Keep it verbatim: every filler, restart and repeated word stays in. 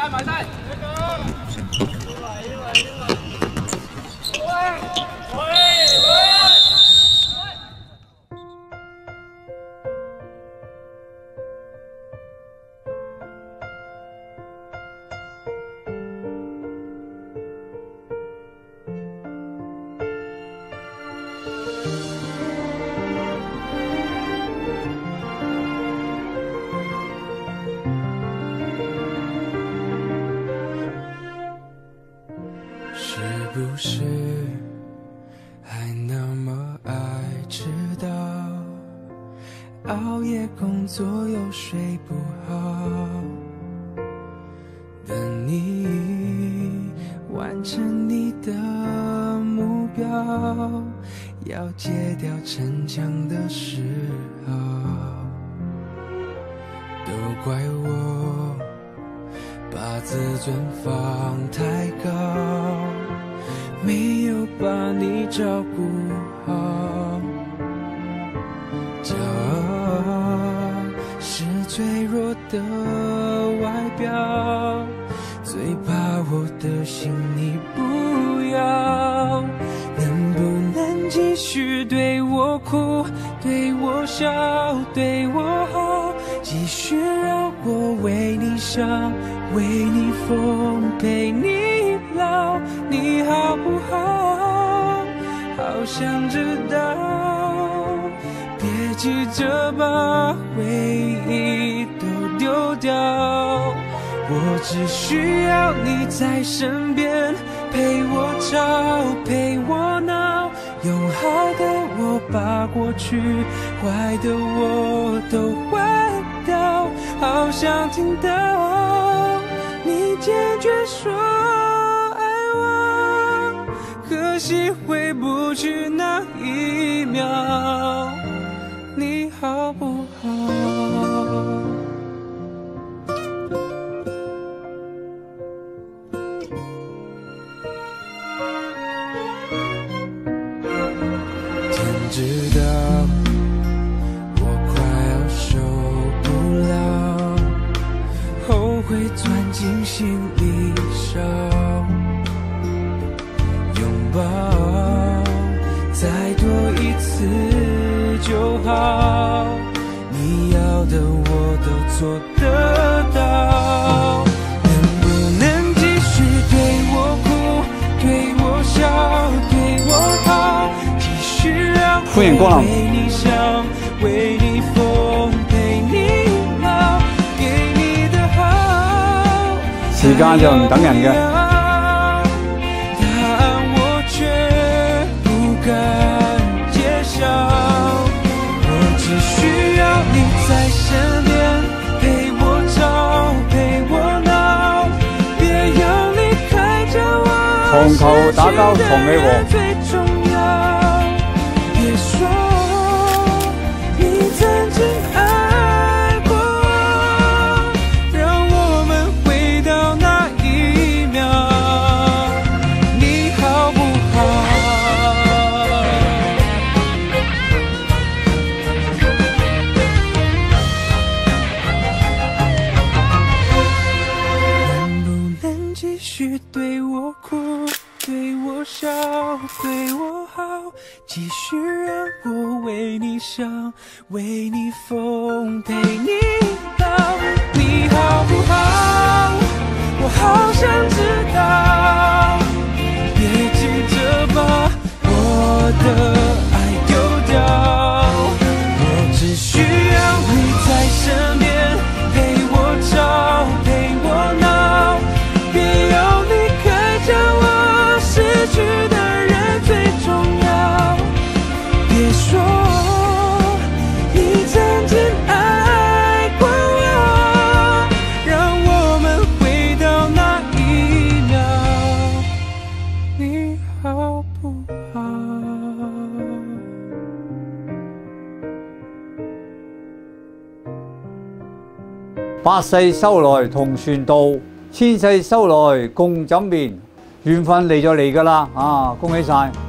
晒埋晒。 是不是还那么爱迟到？熬夜工作又睡不好，等你完成你的目标，要戒掉逞强的时候，都怪我把自尊放太高，没有把你照顾好。骄傲是脆弱的外表，最怕我的心你不要。能不能继续对我哭，对我笑，对我好，继续让我为你伤，为你疯，陪你老，你好不好？好想知道，别急着把回忆都丢掉，我只需要你在身边，陪我吵，陪我闹，用好的我把过去，坏的我都换掉，好想听到你坚决说爱我，可惜回不去那一秒，你好不好？天知道我快要受不了，后悔钻进心里烧，拥抱再多一次就好，你要的我都做得到。能不能继续对我哭，对我笑，对我好，继续让我为你想，为你疯，陪你老，给你的好， 時間就唔等人嘅。 答案我卻不敢揭曉，我只需要你在身邊，陪我吵，陪我鬧，別要離開着我， 床頭打交床尾和。 最重要，別說你曾經愛過我，讓我們回到那一秒，你好不好？能不能繼續對我哭，對我笑，對我好，繼續讓我為你想，為你瘋，陪你老，你好不好？我好想知道，別急着把我的愛丟掉，我只需要你在身邊，陪我吵，陪我鬧，別要離開着我，失去的人最重要，別說你曾經愛過我，讓我們回到那一秒，你好不好？ 百世修來同船渡，千世修來共枕眠。緣分嚟就嚟㗎啦，啊，恭喜晒！